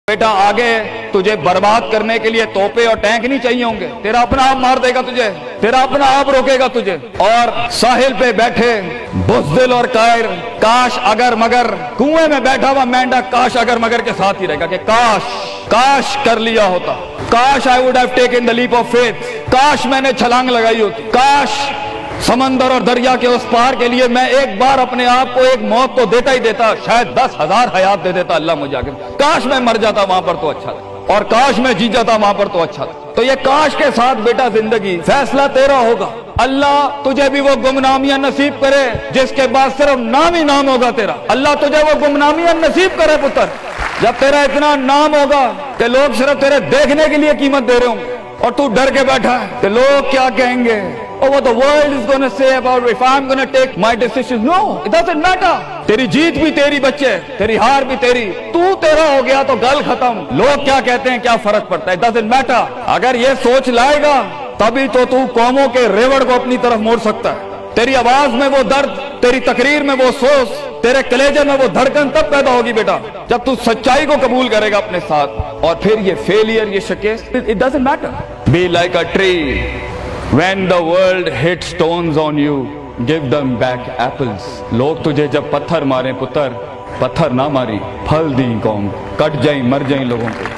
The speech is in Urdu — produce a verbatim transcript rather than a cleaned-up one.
بیٹا آگے تجھے برباد کرنے کے لیے توپے اور ٹینک نہیں چاہیے ہوں گے، تیرا اپنا آپ مار دے گا تجھے، تیرا اپنا آپ روکے گا تجھے۔ اور ساحل پہ بیٹھے بزدل اور قائر، کاش اگر مگر، کنویں میں بیٹھا ہوا مینڈک کاش اگر مگر کے ساتھ ہی رہے گا کہ کاش کاش کر لیا ہوتا، کاش I would have taken the leap of faith، کاش میں نے چھلانگ لگائی ہوتی، کاش سمندر اور دریا کے اس پار کے لیے میں ایک بار اپنے آپ کو ایک موت تو دیتا ہی دیتا، شاید دس ہزار حیات دے دیتا اللہ مجھے آگے، کاش میں مر جاتا وہاں پر تو اچھا تھا، اور کاش میں جی جاتا وہاں پر تو اچھا تھا۔ تو یہ کاش کے ساتھ بیٹا زندگی فیصلہ تیرا ہوگا۔ اللہ تجھے بھی وہ گمنامیاں نصیب کرے جس کے بعد صرف نام ہی نام ہوگا تیرا، اللہ تجھے وہ گمنامیاں نصیب کرے پتر، جب تیرا اتنا نام ہوگا کہ لوگ صرف تیرے دیکھنے کے لیے قیمت دے رہے ہوں گے، اور تو ڈر کے بیٹھا ہے کہ لوگ کیا کہیں گے، oh what the world is going to say about if I'm going to take my decisions. No, it doesn't matter. تیری جیت بھی تیری بچے، تیری ہار بھی تیری، تو تیرا ہو گیا تو گل ختم، لوگ کیا کہتے ہیں کیا فرق پڑتا ہے، it doesn't matter۔ اگر یہ سوچ لائے گا تبھی تو تو قوموں کے ریوڑ کو اپنی طرف موڑ سکتا ہے، تیری آواز میں وہ درد، تیری تقریر میں وہ سوز، تیرے کلیجے میں وہ دھڑکن تب پیدا ہوگی بیٹا جب تو سچائی کو قبول کرے گا اپنے ساتھ، اور پھر یہ فیلئر، یہ شکست، it doesn't matter۔ Be like a tree. When the world hits stones on you, give them back apples۔ لوگ تجھے جب پتھر ماریں پتر، پتھر نہ ماری، پھل دیں قوم، کٹ جائیں مر جائیں لوگوں کو۔